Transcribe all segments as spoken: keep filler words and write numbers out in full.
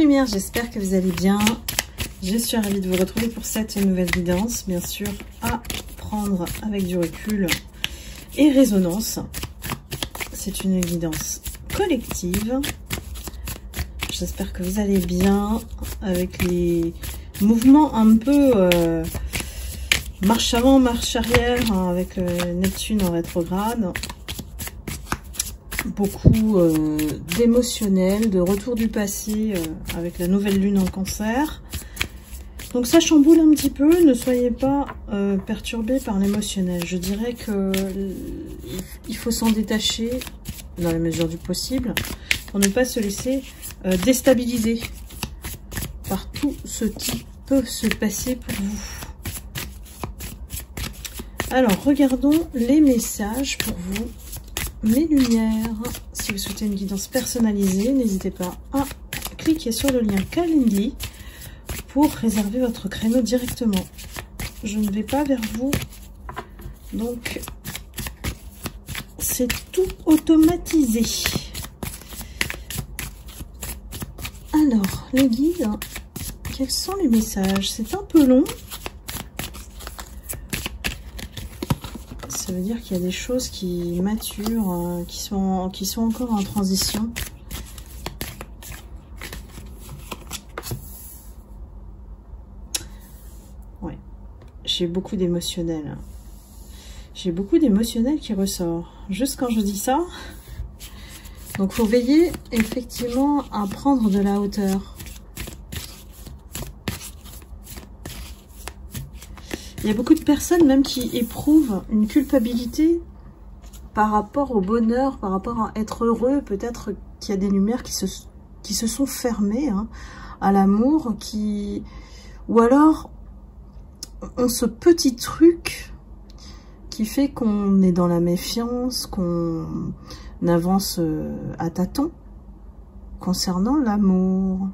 lumière, j'espère que vous allez bien. Je suis ravie de vous retrouver pour cette nouvelle guidance, bien sûr à prendre avec du recul et résonance. C'est une guidance collective. J'espère que vous allez bien avec les mouvements un peu euh, marche avant, marche arrière, hein, avec euh, Neptune en rétrograde. Beaucoup euh, d'émotionnel, de retour du passé euh, avec la nouvelle lune en cancer. Donc ça chamboule un petit peu, ne soyez pas euh, perturbés par l'émotionnel. Je dirais que il faut s'en détacher dans la mesure du possible pour ne pas se laisser euh, déstabiliser par tout ce qui peut se passer pour vous. Alors regardons les messages pour vous. Mes lumières, si vous souhaitez une guidance personnalisée, n'hésitez pas à cliquer sur le lien Calendly pour réserver votre créneau directement. Je ne vais pas vers vous, donc c'est tout automatisé. Alors, les guides, quels sont les messages? C'est un peu long. Ça veut dire qu'il y a des choses qui maturent, euh, qui sont, qui sont encore en transition. Ouais, j'ai beaucoup d'émotionnel. J'ai beaucoup d'émotionnel qui ressort. Juste quand je dis ça. Donc, il faut veiller effectivement à prendre de la hauteur. Il y a beaucoup de personnes même qui éprouvent une culpabilité par rapport au bonheur, par rapport à être heureux. Peut-être qu'il y a des lumières qui se, qui se sont fermées hein, à l'amour, qui ou alors ont ce petit truc qui fait qu'on est dans la méfiance, qu'on avance à tâtons concernant l'amour.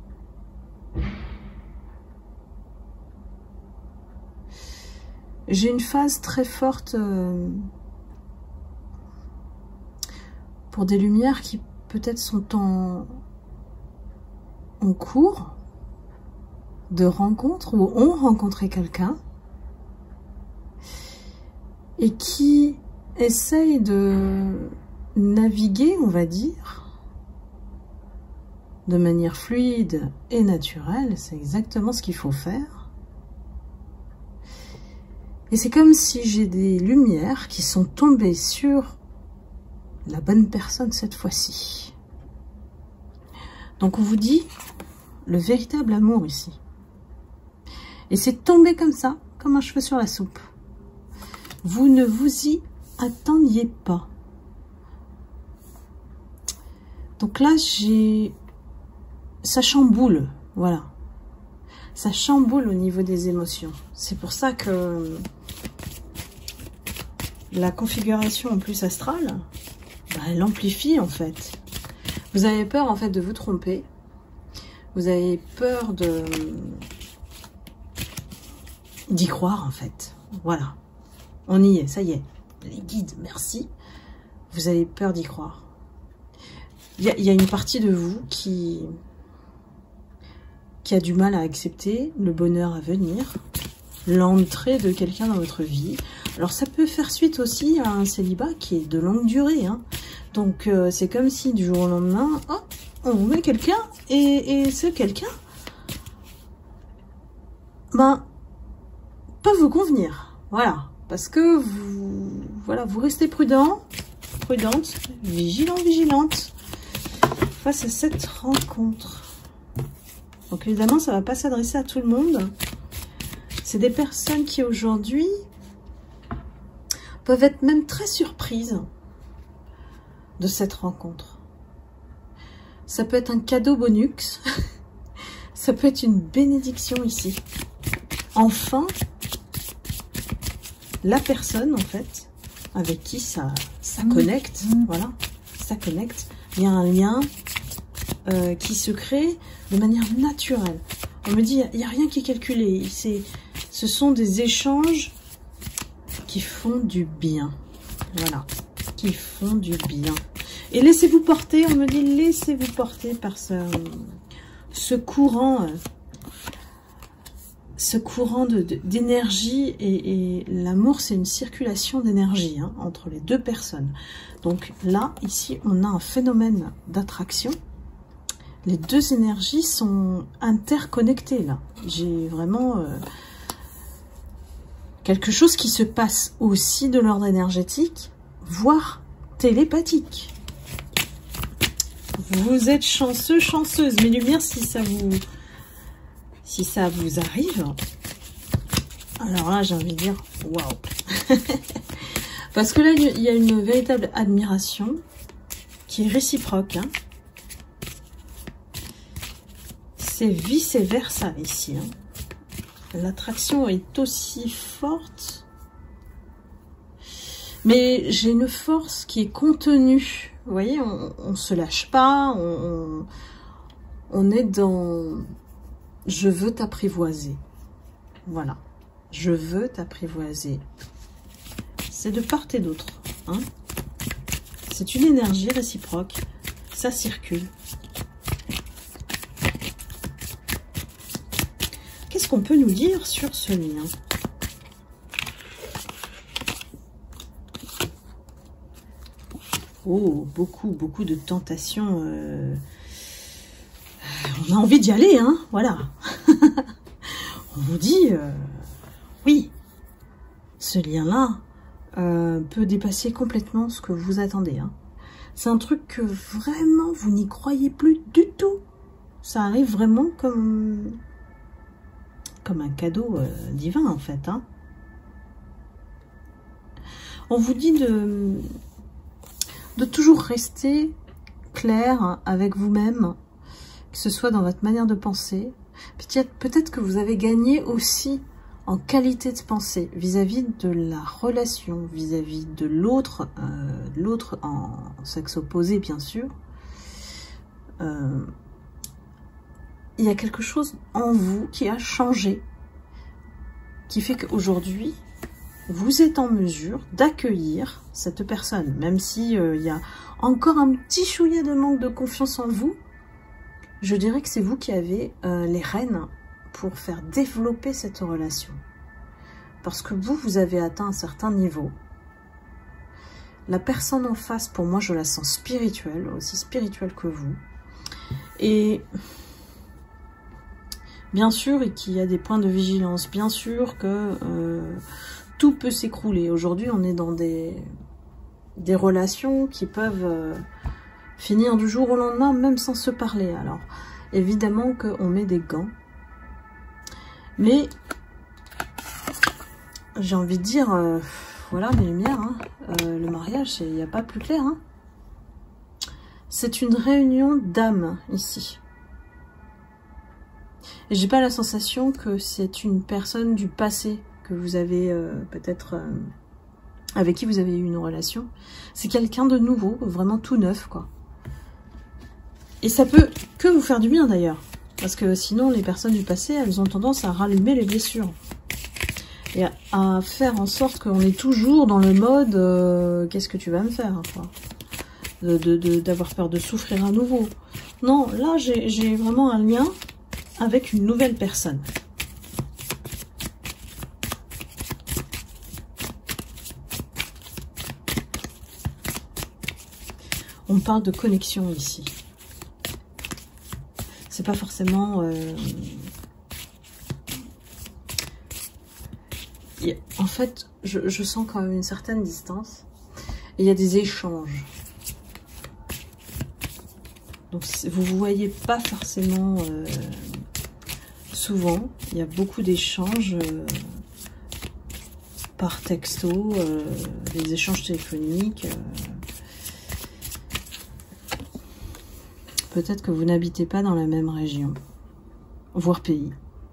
J'ai une phase très forte euh, pour des lumières qui peut-être sont en, en cours de rencontre ou ont rencontré quelqu'un et qui essayent de naviguer, on va dire, de manière fluide et naturelle. C'est exactement ce qu'il faut faire. Et c'est comme si j'ai des lumières qui sont tombées sur la bonne personne cette fois-ci. Donc on vous dit le véritable amour ici. Et c'est tombé comme ça, comme un cheveu sur la soupe. Vous ne vous y attendiez pas. Donc là, j'ai... ça chamboule, voilà. Ça chamboule au niveau des émotions. C'est pour ça que la configuration en plus astrale, bah, elle amplifie en fait. Vous avez peur en fait de vous tromper. Vous avez peur de d'y croire en fait. Voilà. On y est, ça y est. Les guides, merci. Vous avez peur d'y croire. Il y, y a une partie de vous qui... qui a du mal à accepter le bonheur à venir, l'entrée de quelqu'un dans votre vie. Alors ça peut faire suite aussi à un célibat qui est de longue durée. Hein. Donc euh, c'est comme si du jour au lendemain, oh, on vous met quelqu'un et, et ce quelqu'un, ben, peut vous convenir. Voilà, parce que vous, voilà, vous restez prudent, prudente, vigilant, vigilante face à cette rencontre. Donc évidemment, ça ne va pas s'adresser à tout le monde. C'est des personnes qui aujourd'hui peuvent être même très surprises de cette rencontre. Ça peut être un cadeau bonus. Ça peut être une bénédiction ici. Enfin, la personne en fait avec qui ça, ça connecte, voilà, ça connecte. Il y a un lien euh, qui se crée de manière naturelle. On me dit, il n'y a rien qui est calculé. Ce sont des échanges qui font du bien. Voilà, qui font du bien. Et laissez-vous porter, on me dit, laissez-vous porter par ce, ce courant, euh, ce courant d'énergie, et, et l'amour, c'est une circulation d'énergie hein, entre les deux personnes. Donc là, ici, on a un phénomène d'attraction. Les deux énergies sont interconnectées là. J'ai vraiment euh, quelque chose qui se passe aussi de l'ordre énergétique, voire télépathique. Vous êtes chanceux, chanceuse. Mes lumières, si ça vous, si ça vous arrive, alors là, j'ai envie de dire, waouh. Parce que là, il y a une véritable admiration qui est réciproque. Hein. C'est vice-versa ici. Hein. L'attraction est aussi forte. Mais j'ai une force qui est contenue. Vous voyez, on ne se lâche pas. On, on est dans... Je veux t'apprivoiser. Voilà. Je veux t'apprivoiser. C'est de part et d'autre. Hein. C'est une énergie réciproque. Ça circule. Qu'est-ce qu'on peut nous dire sur ce lien? Oh, beaucoup, beaucoup de tentations. Euh... On a envie d'y aller, hein, voilà. On vous dit, euh... oui, ce lien-là euh, peut dépasser complètement ce que vous attendez. Hein. C'est un truc que vraiment, vous n'y croyez plus du tout. Ça arrive vraiment comme... comme un cadeau euh, divin en fait. Hein. On vous dit de, de toujours rester clair avec vous-même, que ce soit dans votre manière de penser. Peut-être que vous avez gagné aussi en qualité de pensée vis-à-vis de la relation, vis-à-vis de l'autre, euh, l'autre en sexe opposé bien sûr. Euh, il y a quelque chose en vous qui a changé, qui fait qu'aujourd'hui, vous êtes en mesure d'accueillir cette personne, même si euh, il y a encore un petit chouïa de manque de confiance en vous. Je dirais que c'est vous qui avez euh, les rênes pour faire développer cette relation. Parce que vous, vous avez atteint un certain niveau. La personne en face, pour moi, je la sens spirituelle, aussi spirituelle que vous. Et bien sûr, et qu'il y a des points de vigilance. Bien sûr que euh, tout peut s'écrouler. Aujourd'hui, on est dans des, des relations qui peuvent euh, finir du jour au lendemain, même sans se parler. Alors, évidemment qu'on met des gants. Mais, j'ai envie de dire, euh, voilà mes lumières, hein, euh, le mariage, il n'y a pas plus clair. Hein. C'est une réunion d'âmes ici. Et j'ai pas la sensation que c'est une personne du passé que vous avez euh, peut-être euh, avec qui vous avez eu une relation. C'est quelqu'un de nouveau, vraiment tout neuf, quoi. Et ça peut que vous faire du bien d'ailleurs. Parce que sinon, les personnes du passé, elles ont tendance à rallumer les blessures. Et à, à faire en sorte qu'on est toujours dans le mode euh, « qu'est-ce que tu vas me faire ?» quoi. De, de, de, d'avoir peur de souffrir à nouveau. Non, là, j'ai vraiment un lien avec une nouvelle personne. On parle de connexion ici. C'est pas forcément... Euh... En fait, je, je sens quand même une certaine distance. Et il y a des échanges. Donc, vous ne voyez pas forcément euh, souvent. Il y a beaucoup d'échanges euh, par texto, euh, des échanges téléphoniques. Euh, Peut-être que vous n'habitez pas dans la même région, voire pays.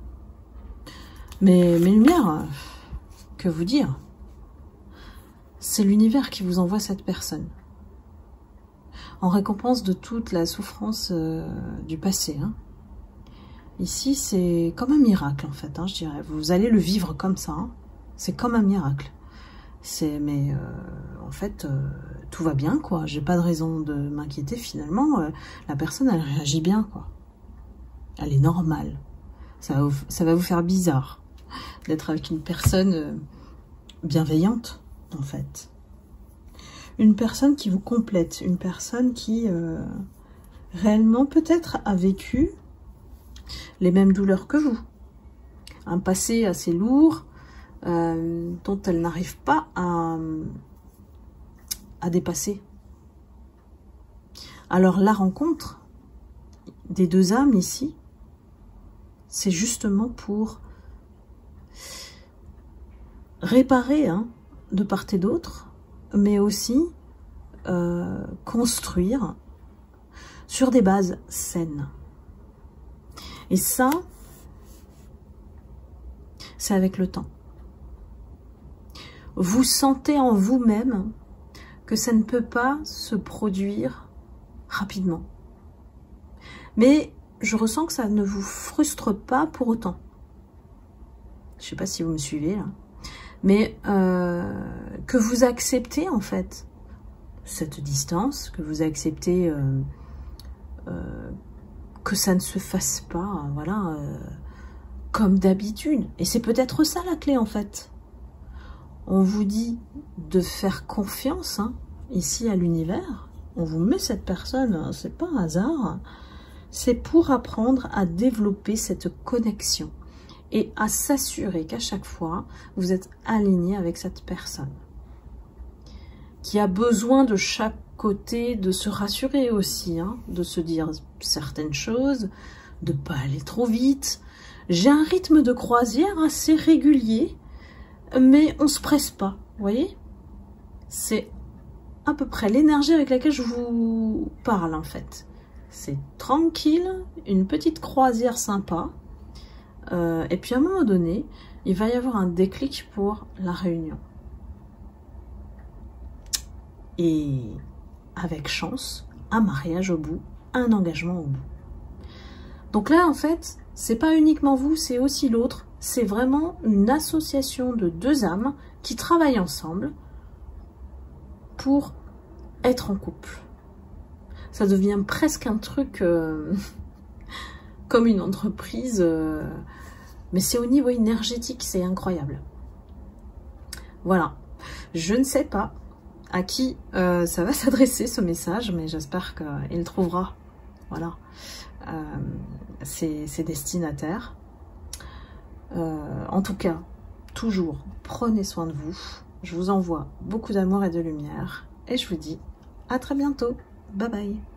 Mais mes lumières, que vous dire? C'est l'univers qui vous envoie cette personne. En récompense de toute la souffrance euh, du passé. Hein. Ici, c'est comme un miracle, en fait, hein, je dirais. Vous allez le vivre comme ça. Hein. C'est comme un miracle. C'est, mais euh, en fait, euh, tout va bien, quoi. J'ai pas de raison de m'inquiéter, finalement. Euh, la personne, elle réagit bien, quoi. Elle est normale. Ça va vous, ça va vous faire bizarre d'être avec une personne bienveillante, en fait. Une personne qui vous complète, une personne qui euh, réellement peut-être a vécu les mêmes douleurs que vous. Un passé assez lourd euh, dont elle n'arrive pas à, à dépasser. Alors la rencontre des deux âmes ici, c'est justement pour réparer hein, de part et d'autre, mais aussi euh, construire sur des bases saines. Et ça, c'est avec le temps. Vous sentez en vous-même que ça ne peut pas se produire rapidement. Mais je ressens que ça ne vous frustre pas pour autant. Je ne sais pas si vous me suivez là. Mais euh, que vous acceptez en fait cette distance, que vous acceptez euh, euh, que ça ne se fasse pas, voilà, euh, comme d'habitude. Et c'est peut-être ça la clé en fait. On vous dit de faire confiance hein, ici à l'univers. On vous met cette personne, c'est pas un hasard. C'est pour apprendre à développer cette connexion et à s'assurer qu'à chaque fois, vous êtes aligné avec cette personne qui a besoin de chaque côté de se rassurer aussi, hein, de se dire certaines choses, de ne pas aller trop vite. J'ai un rythme de croisière assez régulier, mais on ne se presse pas, vous voyez? C'est à peu près l'énergie avec laquelle je vous parle en fait. C'est tranquille, une petite croisière sympa. Euh, et puis à un moment donné, il va y avoir un déclic pour la réunion. Et avec chance, un mariage au bout, un engagement au bout. Donc là, en fait, c'est pas uniquement vous, c'est aussi l'autre. C'est vraiment une association de deux âmes qui travaillent ensemble pour être en couple. Ça devient presque un truc euh, comme une entreprise, euh, mais c'est au niveau énergétique, c'est incroyable. Voilà, je ne sais pas à qui euh, ça va s'adresser ce message, mais j'espère qu'il trouvera, voilà, euh, ses, ses destinataires. Euh, en tout cas, toujours, prenez soin de vous. Je vous envoie beaucoup d'amour et de lumière, et je vous dis à très bientôt. Bye bye.